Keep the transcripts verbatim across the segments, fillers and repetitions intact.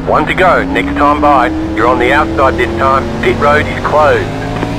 One to go. Next time by. You're on the outside this time. Pit road is closed.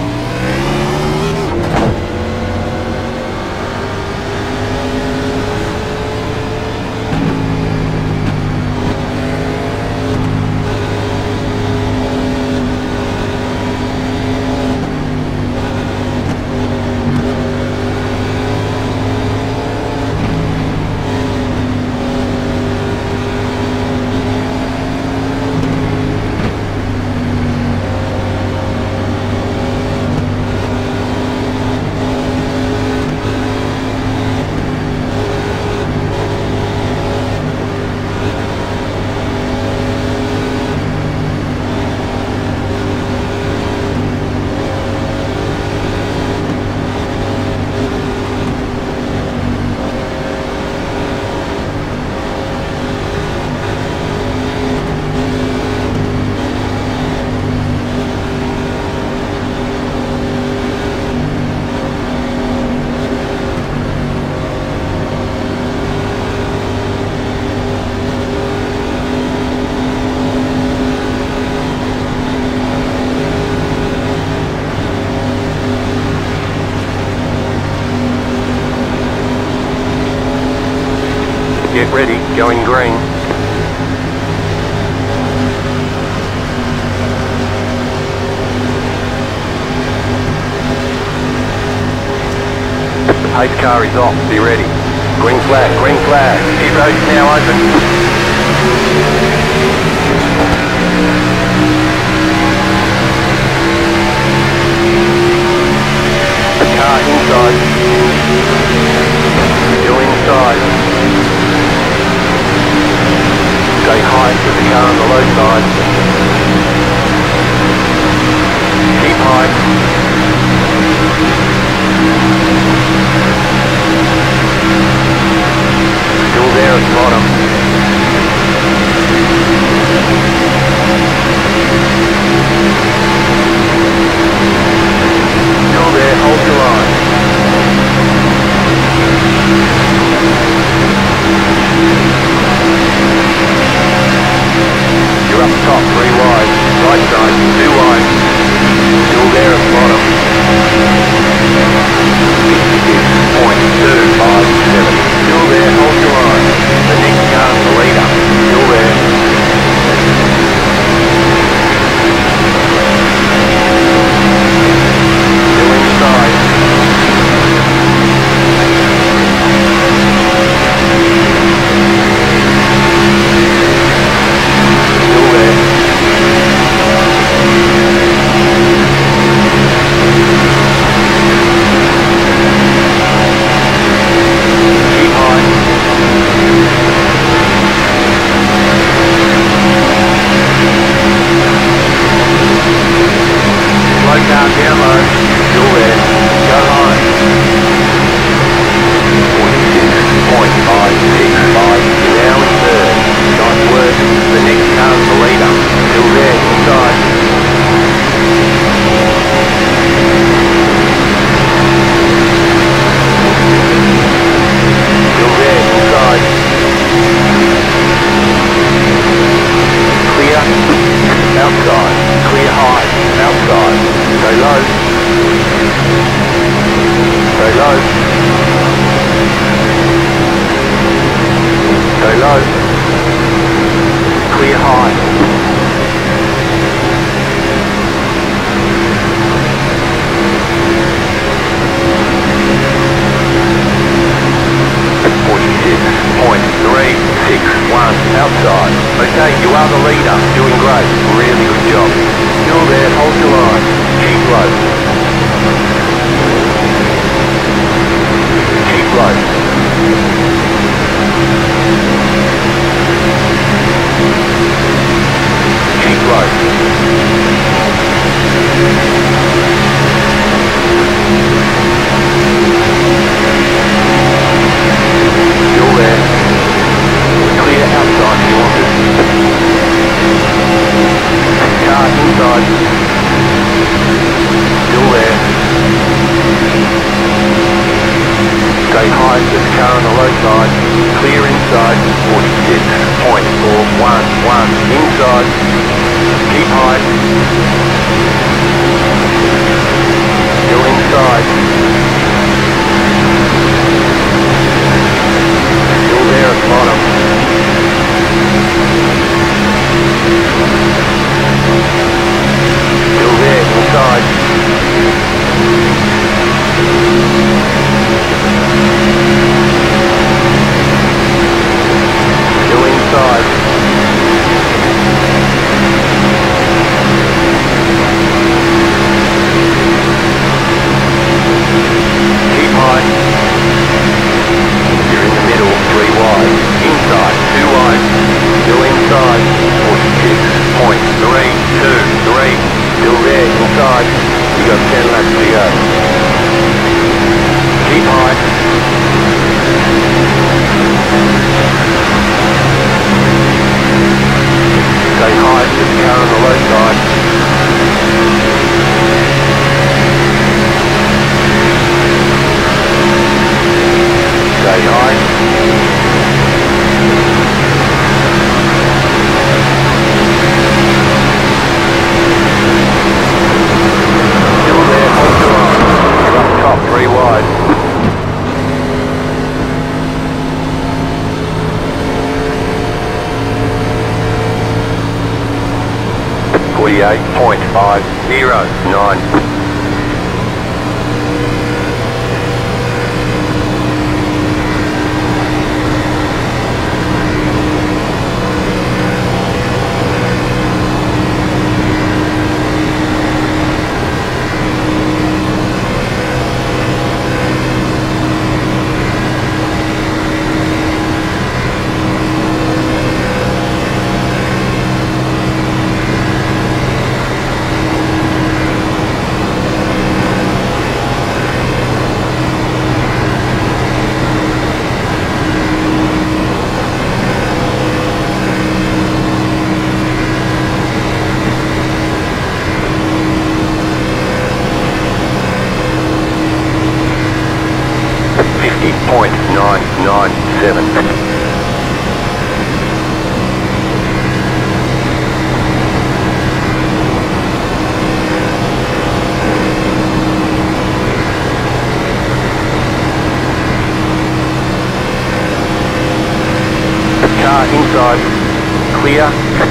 Get ready, going green. The pace car is off, be ready. Green flag, green flag. Pit road is now open. The car inside. Still inside. Stay high with the car on the low side. Keep high. Still there at the bottom. Still there, hold your line. You're up top, three wide. Right side, two wide. Still there at the bottom. Point two five seven. Still there, hold your line. The next car's the leader. Still there. Still inside. Still there. Keep high. Slow car down low. Still there. Go high. forty-six point five six five. Now in third. Nice work. The next car's the leader. Still there, inside. Still there, inside. Clear. Outside. Clear high. Outside. Go low. Go low. Go low. Clear high. forty-six point three six one outside. Okay, you are the leader. Doing great. Really good job. Still there, hold your line. Keep low. Keep low. Keep low. Still there. Clear outside if you want it. Car inside. Still there. Stay high with the car on the low side. Clear inside, forty-six point four one one. Inside. Keep high. Still inside. Still there at the bottom. Still there, inside. Still inside. Keep high. You're in the middle, three wide. Inside, two wide. Still inside. forty-six point three two three. Still there, inside. You got ten laps to go. Keep high. Stay high to the car on the low side. Stay high. Still there, hold your line. You're up top, three wide. forty-eight point five zero nine. point nine nine seven. Car inside, clear.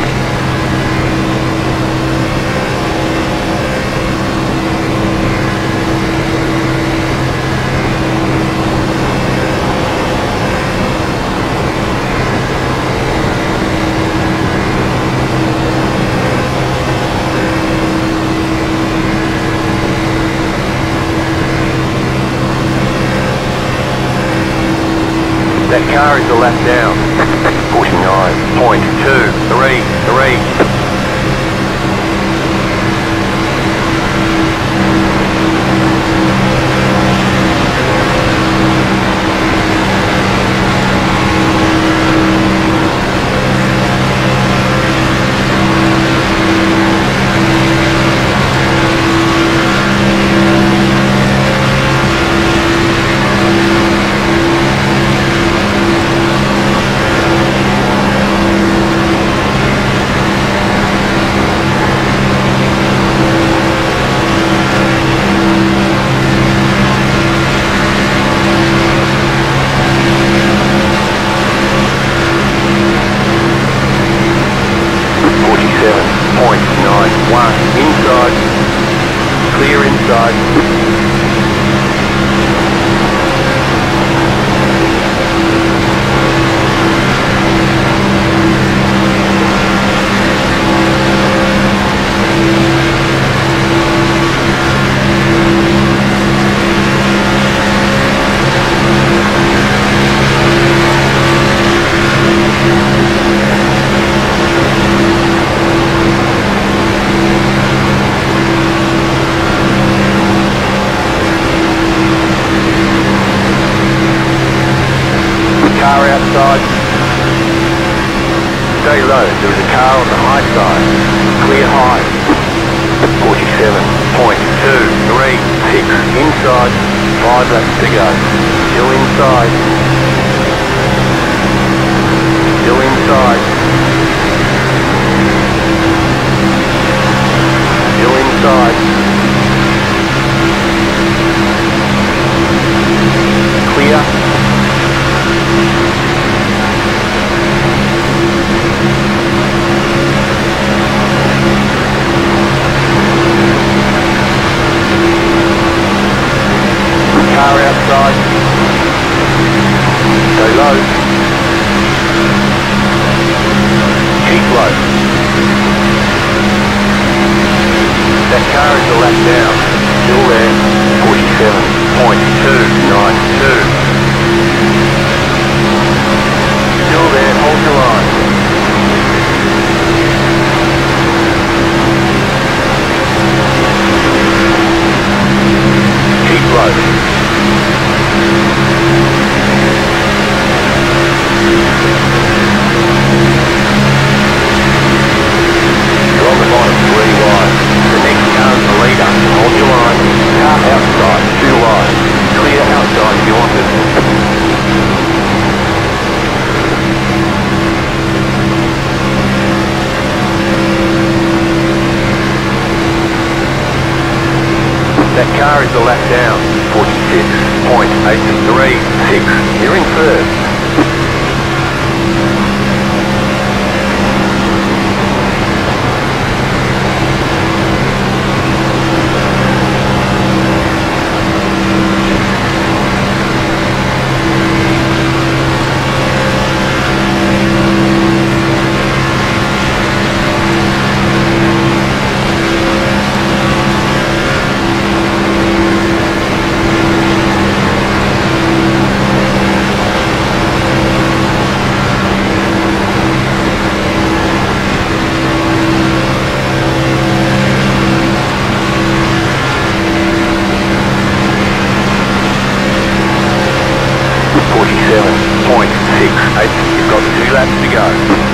That car is a lap down. forty-nine point two three three. point nine one inside, clear inside. Car outside. Stay low, there is a car on the high side. Clear high. forty-seven point two three six inside. Five laps to go. Still inside. point eight three six. You're in first. forty-seven point six eight. You've got two laps to go.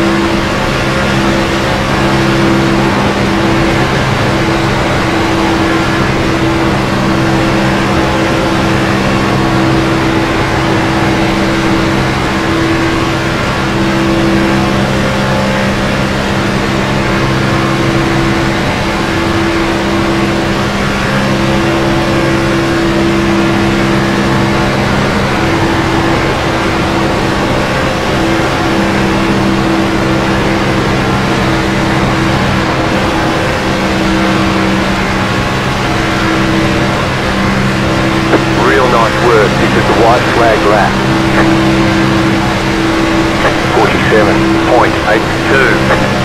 Nice work. This is the white flag lap. forty-seven point eight two.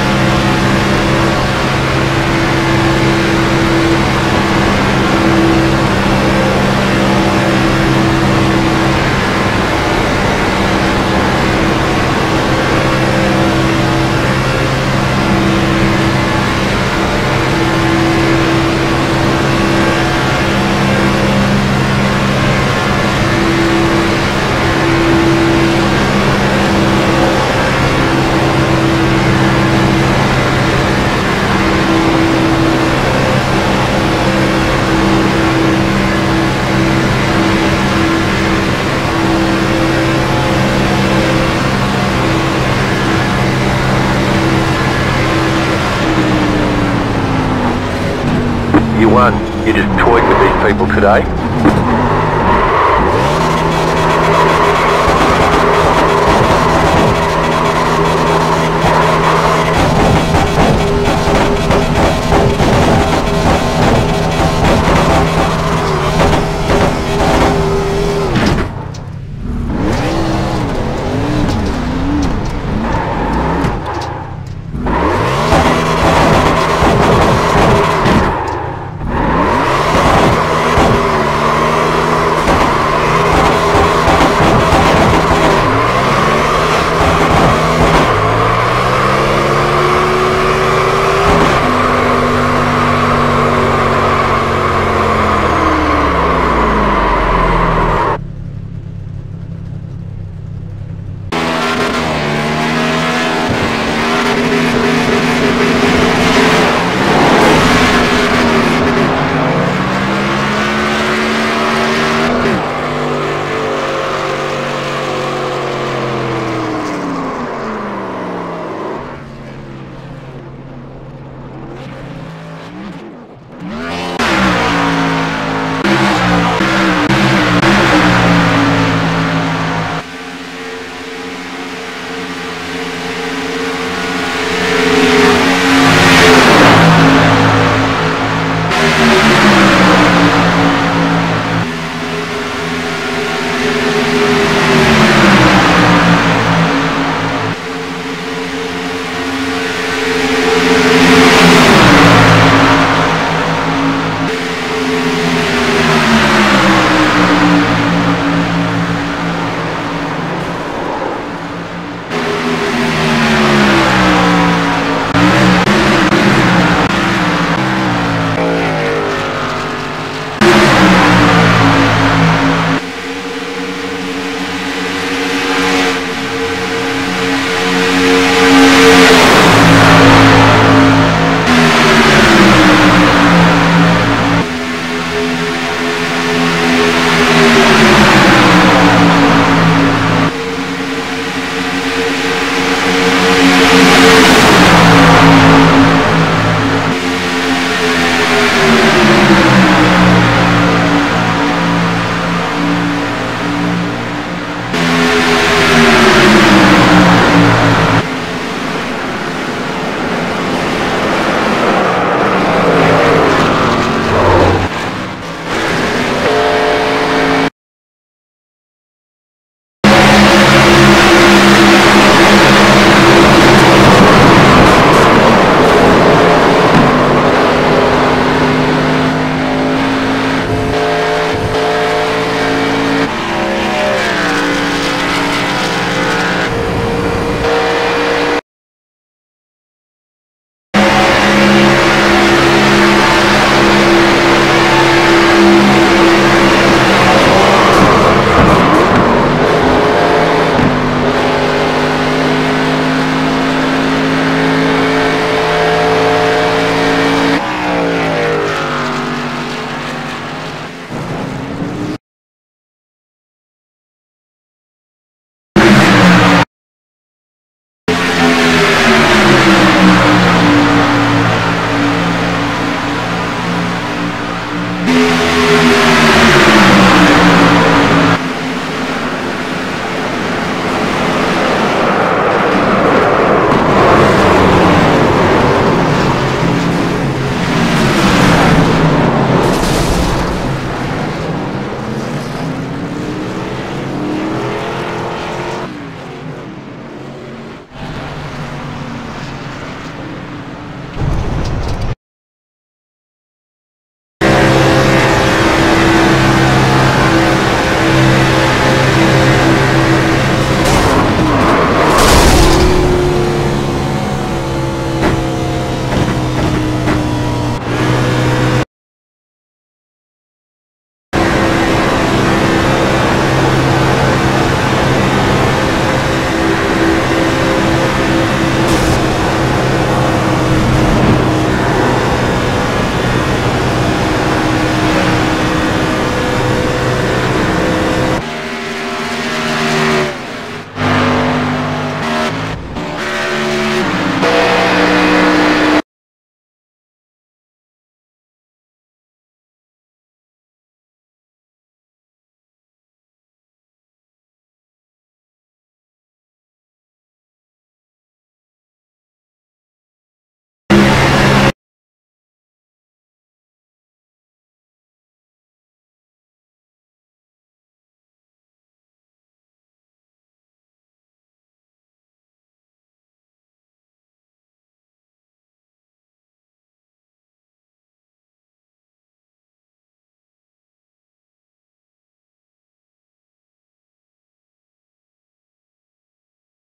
You won. You just toyed with these people today.